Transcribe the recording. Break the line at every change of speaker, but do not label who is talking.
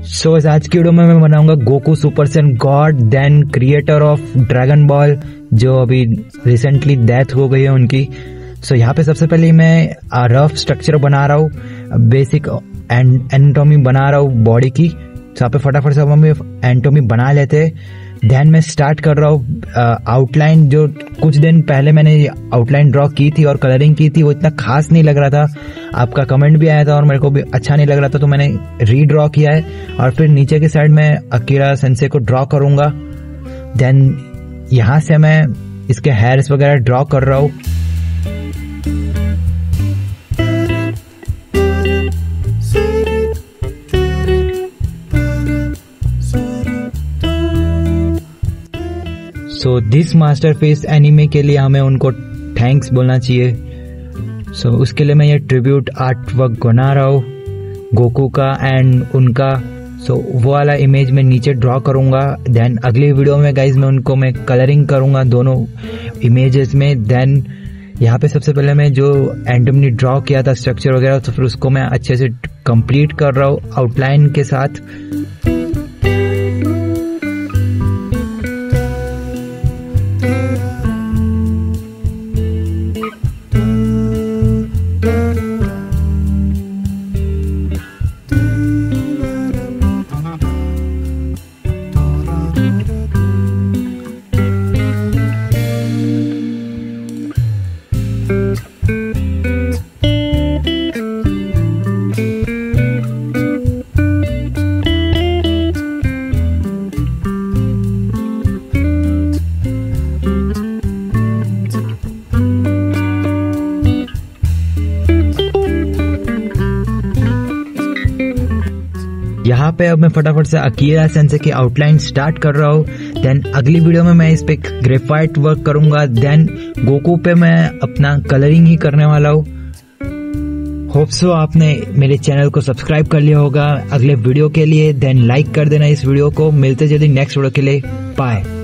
सो आज की वीडियो में मैं बनाऊंगा Goku super Saiyan god, then creator of Dragon Ball जो अभी रिसेंटली डेथ हो गई है उनकी। सो यहाँ पे सबसे पहले मैं रफ स्ट्रक्चर बना रहा हूँ, बेसिक एनाटॉमी बना रहा हूँ बॉडी की। तो यहाँ पे फटाफट से हम एनाटॉमी बना लेते हैं। देन मैं स्टार्ट कर रहा हूँ आउटलाइन। जो कुछ दिन पहले मैंने आउटलाइन ड्रॉ की थी और कलरिंग की थी, वो इतना खास नहीं लग रहा था। आपका कमेंट भी आया था और मेरे को भी अच्छा नहीं लग रहा था, तो मैंने रीड्रॉ किया है। और फिर नीचे की साइड में अकीरा सेंसे को ड्रॉ करूंगा। देन यहाँ से मैं इसके हेयर्स वगैरह ड्रॉ कर रहा हूँ। सो दिस मास्टरपीस एनिमे के लिए हमें उनको थैंक्स बोलना चाहिए। सो उसके लिए मैं ये ट्रिब्यूट आर्ट वर्क बना रहा हूँ गोकू का एंड उनका। सो वो वाला इमेज मैं नीचे ड्रॉ करूंगा। देन अगली वीडियो में गाइज मैं कलरिंग करूंगा दोनों इमेजेस में। देन यहाँ पे सबसे पहले मैं जो एनाटॉमी ड्रॉ किया था स्ट्रक्चर वगैरह, तो फिर उसको मैं अच्छे से कंप्लीट कर रहा हूँ आउटलाइन के साथ। यहाँ पे अब मैं फटाफट से अकीरा सेंसे की आउटलाइन स्टार्ट कर रहा हूँ। देन अगली वीडियो में मैं इस पे ग्रेफाइट वर्क करूंगा। देन गोकू पे मैं अपना कलरिंग ही करने वाला हूँ। होप सो आपने मेरे चैनल को सब्सक्राइब कर लिया होगा अगले वीडियो के लिए। देन लाइक कर देना इस वीडियो को। मिलते जल्दी नेक्स्ट वीडियो के लिए। बाय।